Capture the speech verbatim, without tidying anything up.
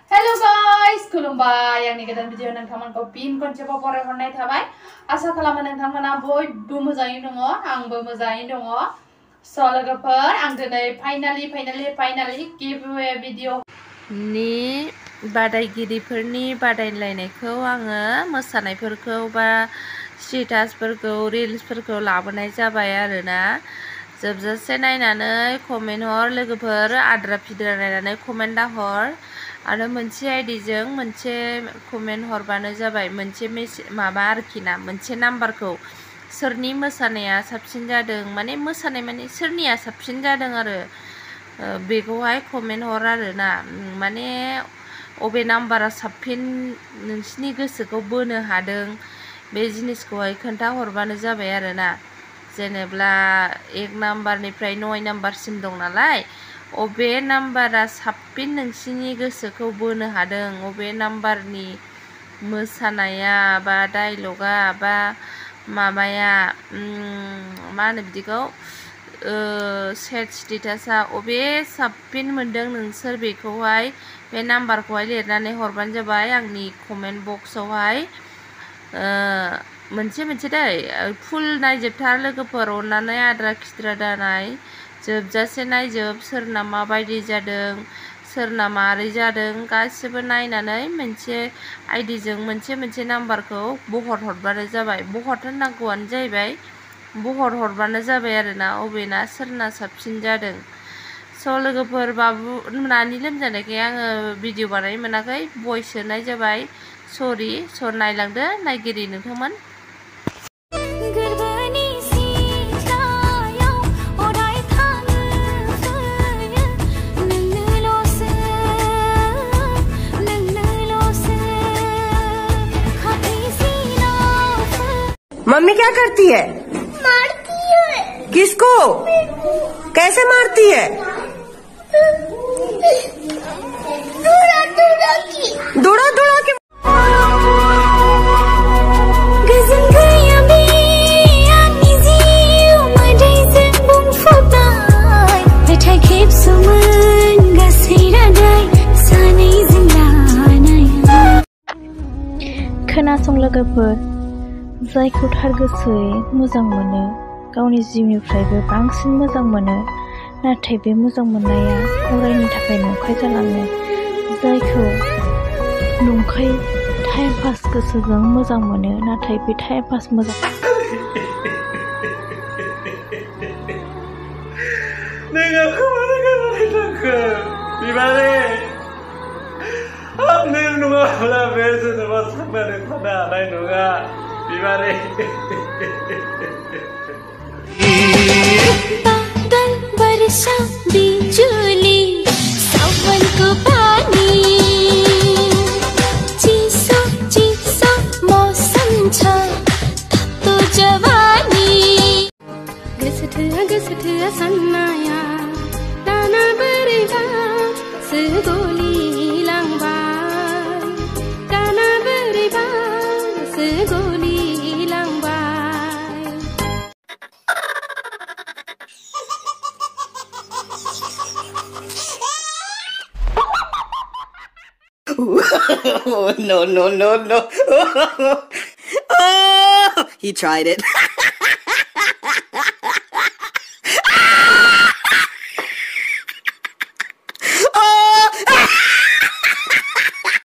Hello guys, खुलुमबाय आंनि गोदान भिडिअ नोंथांमोनखौ फिन खनसेबाव बरायहरनाय थाबाय। आसा खालामो नोंथांमोना बयबो मोजाङै दङ, आंबो मोजाङै दङ। स' लोगोफोर, आं दिनै finally finally finally giveaway video नि बादायगिरिफोरनि बादायलायनायखौ आङो मोसानायफोरखौ बा स्टेटासफोरखौ रिल्सफोरखौ लाबोनाय जाबाय आरोना। जोबजासे नायनानै कमेन्ट हर लोगोफोर, आद्रा फिद्रा नायनानै कमेन्ट दाहर आरो मोनसे आइडिजों मोनसे कमेन्ट हरबानो जाबाय। मोनसे माबा आरोखि ना, मोनसे नाम्बारखौ सोरनि मोसानाया साबसिन जादों, माने मोसानाय माने सोरनिया साबसिन जादों आरो बेखौहाय कमेन्ट हर आरोना। माने अबे नाम्बारा साबसिन नोंसिनि गोसोखौ बोनो हादों बे जिनिसखौहाय खोन्था हरबानो जाबाय आरोना। जेनेब्ला एक नाम्बारनिफ्राय नय नाम्बारसिम दं नालाय, अबे नाम्बारा साबसिन नोंसिनि गोसोखौ बोनो हादों, अबे नाम्बारनि मोसानाया बा डायलगा बा माबाया मा होनो बिदिखौ सेट स्टेटासा अबे साबसिन मोनदों नोंसोर बेखौहाय बे नाम्बारखौहाय लिरनानै हरबानो जाबाय आंनि कमेन्ट बक्सआवहाय। मोनसे मोनसे दै फुल नायजोबथार लोगोफोर, अननानै आद्रा खिद्रा दानाय, जोबजासे नायजोब सोरना माबायदि जादों सोरना मारै जादों गासिबो नायनानै मोनसे आइडिजों मोनसे मोनसे नाम्बारखौ बहर हरबानो जाबाय। बहर होननांगौआनो जाहैबाय, बहर हरबानो जाबाय आरोना अबेना सोरना साबसिन जादों। स' लोगोफोर, बाबु नानि लोमजानायखाय आङो भिडिअ बानायनो मोनाखै, भइस सोनाय जाबाय, सरि। स' नायलांदो नायगिरि नोंथांमोन। मम्मी क्या करती है? मारती है। किसको? कैसे मारती है? दूरा दूरा की। दूरा दूरा की। खोनासं लोगोफोर, जायखौ थार गोसोयै मोजां मोनो, गावनि जिउनिफ्रायबो बांसिन मोजां मोनो, नाथाय बे मोजां मोननाया अरायनि थाखाय नंखाय जालाङो। जायखौ नंखाय टाइम पास गोसोजों मोजां मोनो, नाथाय बे टाइम पास मोजां नोङो खोमानो गोमानाय थांखो बिमाने, आं नों नङाब्ला बे जोनोमा थांनानै थानो हानाय नङा बिमाने। बादल बरसा बिजुली सावन को पानी, चिसो चिसो मौसम छ तातो जवानी। गोसोथोआ गोसोथोआ साननाया दाना बोरैबा सोगलि लांबाय, दाना बोरैबा सोगलि लांबाय। Oh, no, no, no, no. Oh, he tried it.